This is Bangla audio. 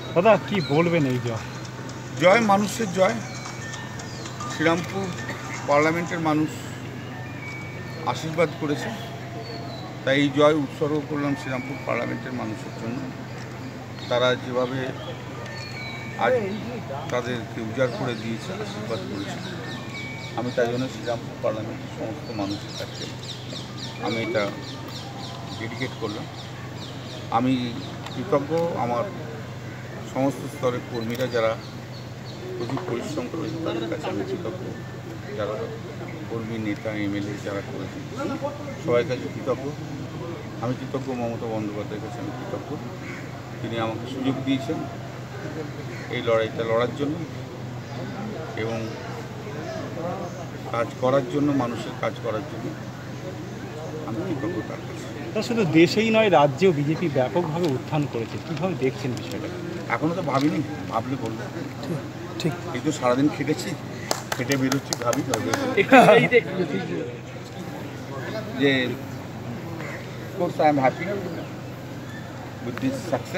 দাদা কি বলবেন এই জয়? জয় মানুষের জয়। শ্রীরামপুর পার্লামেন্টের মানুষ আশীর্বাদ করেছে, তাই এই জয় উৎসর্গ করলাম শ্রীরামপুর পার্লামেন্টের মানুষের জন্য। তারা যেভাবে আজ তাদেরকে উজাড় করে দিয়েছে, আশীর্বাদ করেছে, আমি তাই জন্য শ্রীরামপুর পার্লামেন্টের সমস্ত মানুষের কাছে আমি এটা ডেডিকেট করলাম। আমি কৃতজ্ঞ আমার সমস্ত স্তরের কর্মীরা যারা প্রচুর পরিশ্রম করেছে, তাদের কাছে আমি কৃতজ্ঞ। যারা কর্মী, নেতা, এমএলএ যারা করেছে সবাই কাছে কৃতজ্ঞ। আমি কৃতজ্ঞ মমতা বন্দ্যোপাধ্যায়ের কাছে আমি কৃতজ্ঞ। তিনি আমাকে সুযোগ দিয়েছেন এই লড়াইটা লড়ার জন্য এবং কাজ করার জন্য, মানুষের কাজ করার জন্য আমি কৃতজ্ঞ তার কাছে। তা শুধু দেশেই নয়, রাজ্যেও বিজেপি ব্যাপকভাবে উত্থান করেছে, কীভাবে দেখছেন বিষয়টা? এখনও তো ভাবিনি, ভাবলে বলবো। ঠিক এই তো সারাদিন খেটেছি, খেটে বেরোচ্ছি, ভাবি যে course I am happy with this success.